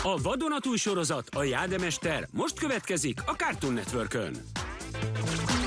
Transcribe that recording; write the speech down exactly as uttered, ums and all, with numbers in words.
A vadonatúj sorozat, a Jade mester most következik a Cartoon Networkön.